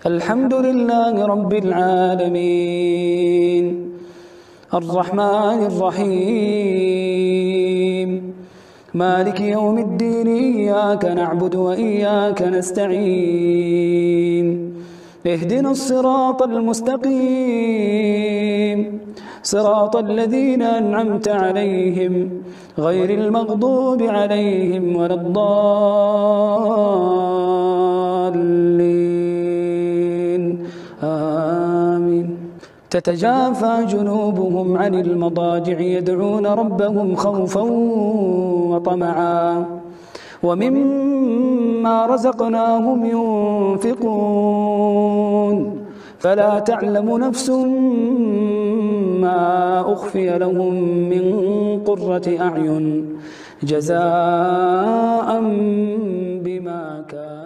الحمد لله رب العالمين الرحمن الرحيم مالك يوم الدين إياك نعبد وإياك نستعين اهدنا الصراط المستقيم صراط الذين أنعمت عليهم غير المغضوب عليهم ولا الضالين آمين. تتجافى جنوبهم عن المضاجع يدعون ربهم خوفا وطمعا ومما رزقناهم ينفقون فلا تعلم نفس ما أخفي لهم من قرة أعين جزاء بما كانوا